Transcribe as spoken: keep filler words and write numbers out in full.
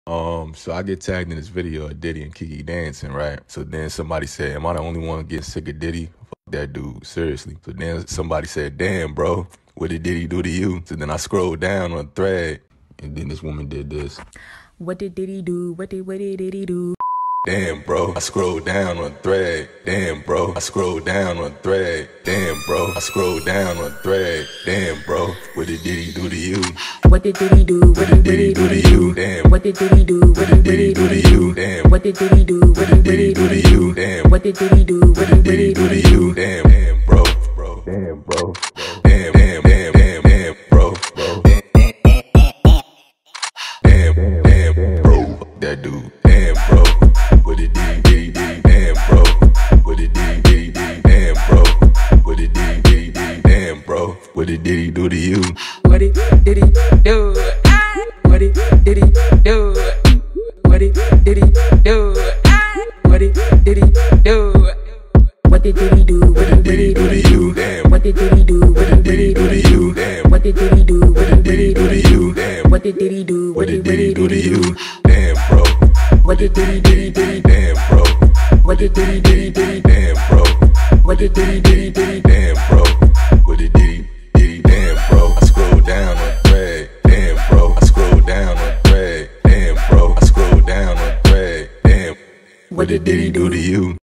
Um, so I get tagged in this video of Diddy and Kiki dancing, right? So then somebody said, am I the only one getting sick of Diddy? Fuck that dude, seriously. So then somebody said, damn, bro, what did Diddy do to you? So then I scrolled down on a thread, and then this woman did this. What did Diddy do? What did, what did Diddy do? Damn, bro, I scrolled down on a thread. Damn, bro, I scrolled down on a thread. Damn, bro, I scrolled down on a thread. Damn, bro, what did Diddy do to you? What did Diddy do? What did Diddy do to you? Damn. What did Diddy do? What did Diddy do to you? Damn. What did Diddy do? What did Diddy do to you? Damn. What did Diddy do? What did Diddy do to you? Damn, damn, bro, bro. Damn, bro. Damn, damn, damn, damn, damn, bro, bro. Damn, damn, damn, bro. Fuck that dude. Damn, bro. What did Diddy, Diddy, Diddy? Damn, bro. What did Diddy, Diddy, Diddy? Damn, bro. What did Diddy, Diddy, Diddy? Damn, bro. What did Diddy do to you? What did Diddy do? What did Diddy do? What did Diddy do? What did Diddy do? What did Diddy do? What did Diddy do to you? Damn. What did Diddy do? What did Diddy do to you? Damn. What did Diddy do? What did Diddy do to you? Damn. What did Diddy do? What did Diddy do to you? Damn, bro. What did Diddy Diddy Diddy? Damn, bro. What did Diddy Diddy Diddy? Damn, bro. What did Diddy Diddy Diddy? Damn, bro. What did Diddy